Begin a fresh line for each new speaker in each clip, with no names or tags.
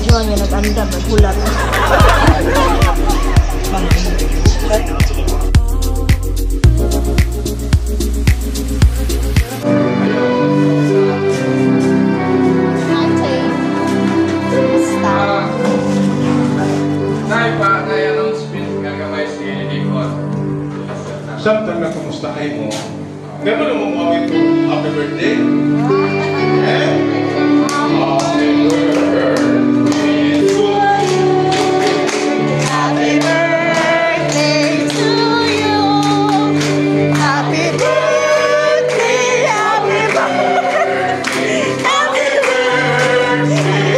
Yun, yung nag-anda, maghulat.
Samtang na kumustahay mo, gano'n mo mawin ko, happy birthday? Eh? Happy birthday to you.
Happy birthday to you. Happy birthday, happy birthday, happy birthday.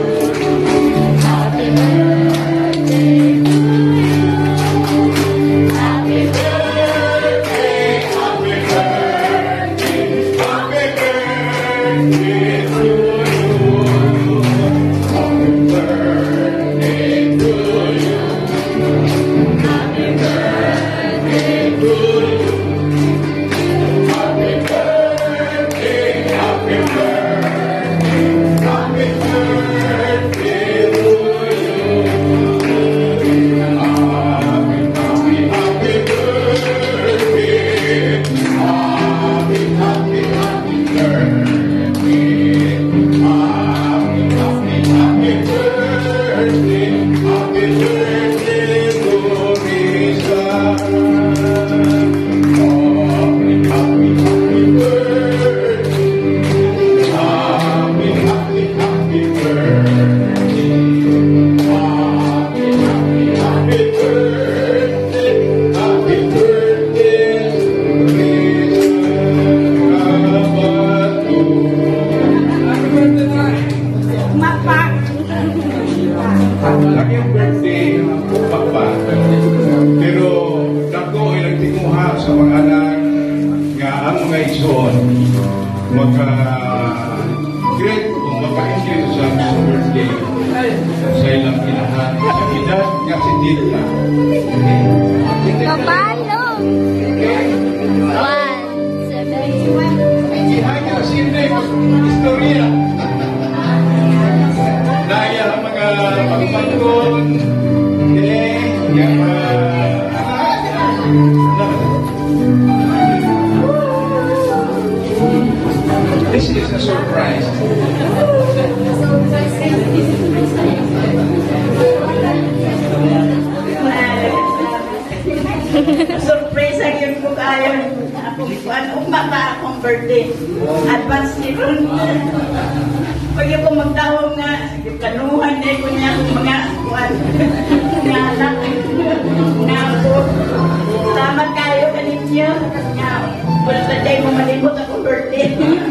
Happy birthday to you. Happy birthday,
Happy birthday, happy birthday to you. Happy birthday to you. Happy birthday to you. Happy birthday, happy birthday, happy birthday to you. Happy, happy, happy birthday. Happy, happy, happy birthday. Happy, happy, happy birthday. Happy birthday to Risa. Happy, happy, happy birthday. Happy, happy, happy birthday. Happy, happy, happy birthday. Happy birthday to Lagi ang birthday ko papa. Pero dako ay nagtinguha sa mga anak nga ang mga igsoon maka-great o maka-enjoy sa birthday sa ilang inahan sa edad nga si Tita.
Kabalo. 171.
Hindi hanya sinde istorya. Daya ang mga pagpagkon, yung This is a surprise.
Surprise ang yun ko kayo. Umapa akong birthday. Advance ni Ron. Pag ako magtawag nga, yung kanuhan na ko niya mga nga anak, nga po. Salamat kayo kaninyo. Nga, wala sa day mo malimot akong birthday.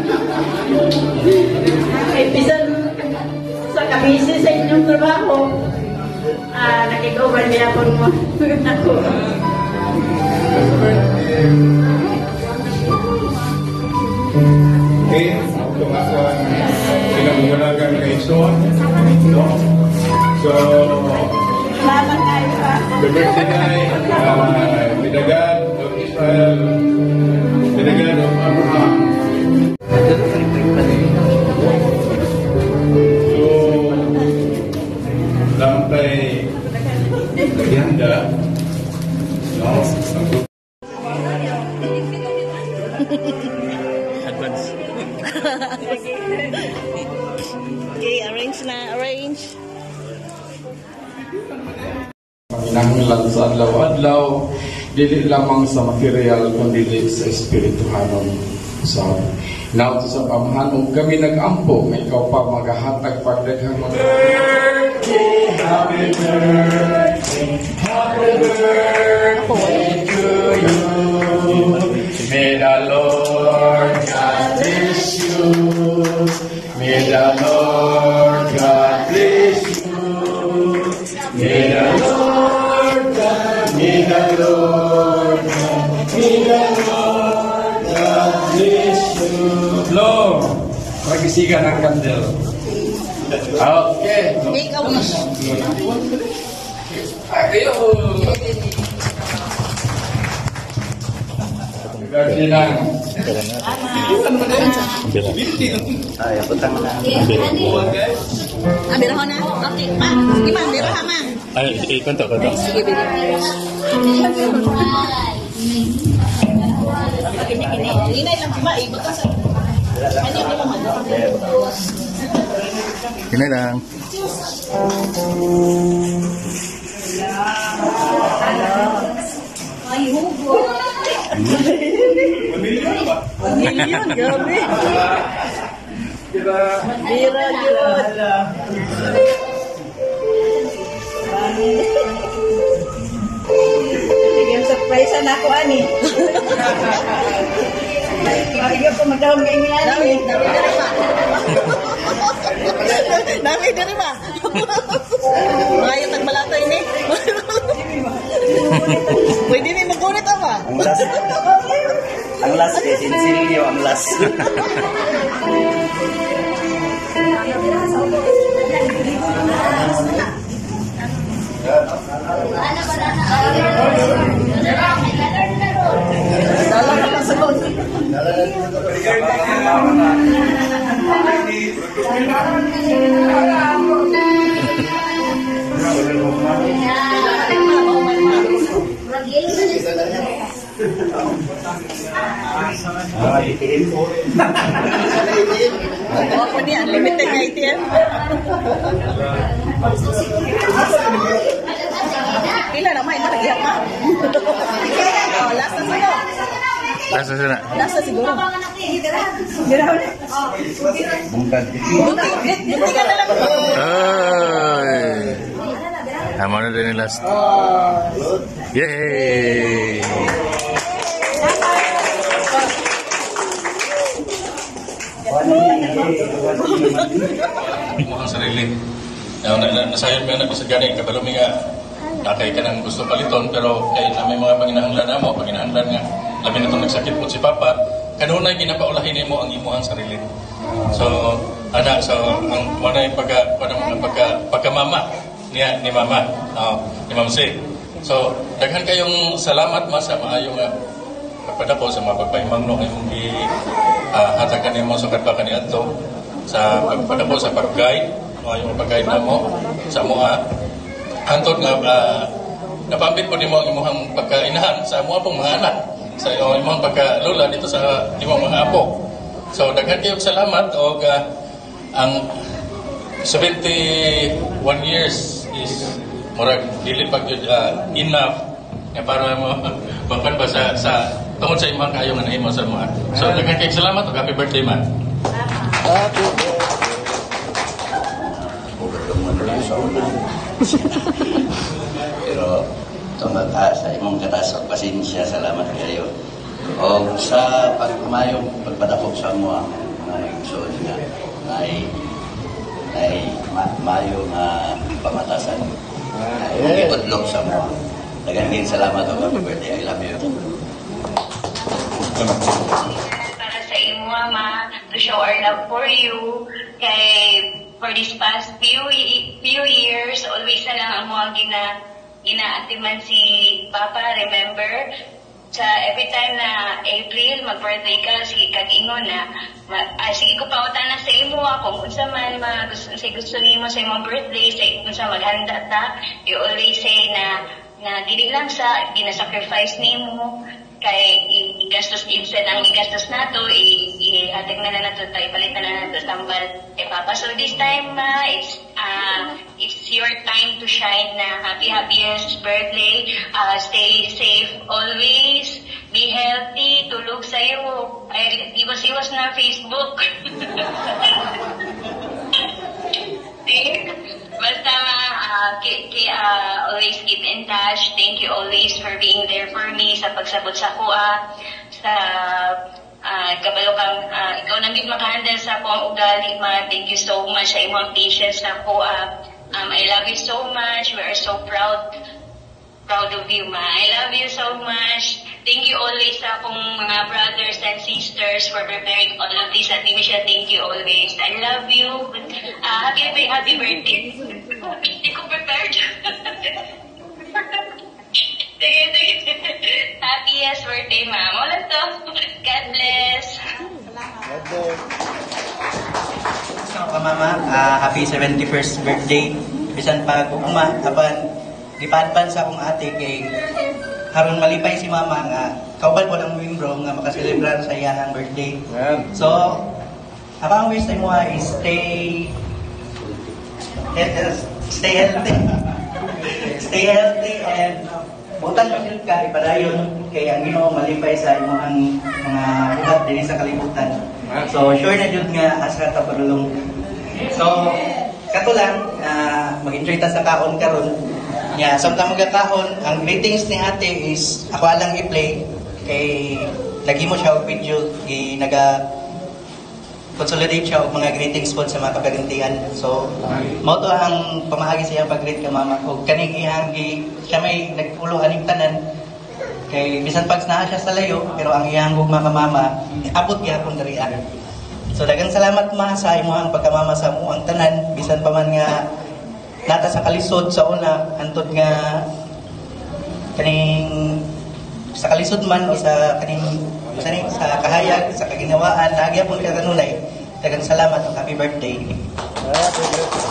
Ay, bisan sa kabisi sa inyong trabaho, nakikover niya po mo. Ako.
Okay, ito nga sa pinagmulagan kay Son. No? So,
Salamat kayo ha.
the birthday guy, Binagan of Israel, Binagan of Abraham. So, lampay ihanda, no?
Advance.
Okay, arrange na, arrange.
Panginahanglan sa adlaw-adlaw, dili lamang sa material kundi sa espirituhanon. So, now to sa pamahanon kami nag-ampo nga ikaw pa magahatag pagdaghang mga
Happy birthday, happy birthday to you. May the Lord God bless you. May the Lord God bless you. May the Lord God, may the Lord God, may the Lord God bless you.
Lord, magisigan ang kandel. Okay.
Ikaw mo.
Ayo. Gardinang.
Ayaw, putang na. Birahan na. Okay, ma. Sige, ma. Birahan, ma.
Ay, ikonto.
Sige, birahan. Hinay lang, ma. Ibutas. Ano yung naman?
Hinay lang.
Ay, hugo. Million, gabi. Bira, yun.
Sige, surprise na ako, ani. Bagyo ko magdawang ganyan.
Dami dari ba? Dami dari ba? Ngayon nagbalata ini. Pwede rin magunit ba?
Ang last eh, sinsilyo ang last.
Dalang ka sa loob.
Ako niya, unlimited nga ATM. Pila na may maragyan ma. Oh, last na siguro.
Last na sila.
Last na siguro.
Bungkag.
Buti ka na lang.
Ay! Tama na din yung last. Yay!
Mo ang sarili. Nasayod mo na sa gani kabalumi nga nakay ka nang gusto paliton pero kay na may mga panginahanglan na mo, panginahanglan nga labi na itong nagsakit po si Papa, kanunay ginapaulahin mo ang imuhang sarili. So, anak, so ang manay pagkamama ni Mama, ni Ma'am C. So, daghan kayong salamat ma sa maayong pagpadako sa mga pagpahimangno kayong hatagan mo sa kadpakan ni Adto sa pagpadako sa pag-guide, yung pag-guide na mo sa mga hantod nga napambit po nimo ang imong pagkainahan sa amo pong mga anak, sa imong pagkalula dito sa imong mga apo. So daghan kayong salamat o ang 71 years is murag dili pag enough nga para mo bangkan ba sa tungod sa imong kayo nga nahimo sa mga. So daghan kayong salamat ug happy birthday man.
Pero tumata sa imong katasok pasensya, salamat kayo. O sa pagmayong pagpadakop sa mga igsoon nga ay mayo nga pamatasan. Ay udlok sa mga. Dagan kayong salamat o happy birthday. I love you.
Para sa imo, Mama, to show our love for you. Kay for this past few years, always na lang ang mga ginaatiman si Papa, remember? Sa every time na April, mag-birthday ka, sige kag-ingon na, sige ko pautan na sa imo, kung unsa man gusto nimo sa imong birthday, sa unsa maghanda ta, you always say na dili lang sa gina-sacrifice nimo, kay igastos instead ang igastos nato ihatag na nato tayo palitan na nato tambal kay Papa. So this time it's your time to shine na happiest birthday. Stay safe always, be healthy, tulog sayo, ay iwas na Facebook. Basta always keep in touch. Thank you always for being there for me sa pagsabot sa kuha. Sa kabalo kang ikaw nang gid makahandle sa akong ugali, ma. Thank you so much sa imong patience sa kuha. I love you so much. We are so proud of you, ma. I love you so much. Thank you always sa akong mga brothers and sisters for preparing all of this. At Michelle, thank you always. I love you. Happy birthday. Hindi ko prepared. Sige. Happiest birthday, ma'am. Wala to. God bless.
ka mama, happy 71st birthday. Bisan pag ugma apan gipadpan sa akong ate kay haron malipay si mama nga kauban ko ng membro nga makaselebrar sa iyang birthday. So, ang wish tayo mo is stay healthy. Stay healthy and butang masyil ka, ipadayon kay ang Ginoo malipay sa imong mga ugat din sa kalibutan. So, sure na jud nga asa ta padulong. So, kato lang, mag-enjoy ta sa kaon karon. Yeah, samtang magkakahon, ang greetings ni ate is ako lang i-play kay lagi mo siya og video, consolidate siya og mga greetings po sa mga kaparintihan. So, mao to ang pamahagi sa iyang pag-greet ka mama. Og kaning iyang siya may nagpulo aning tanan kay bisan pag naa siya sa layo, pero ang iyang gugma ka mama, abot gyapon diri. So daghang salamat ma sa imong pagkamama sa amuang tanan, bisan pa man nga nata sa kalisod sa una antod nga kaning sa kalisod man o sa kaning sa kahayag sa kaginawaan nagyapon ka kanunay. Daghang salamat, happy birthday.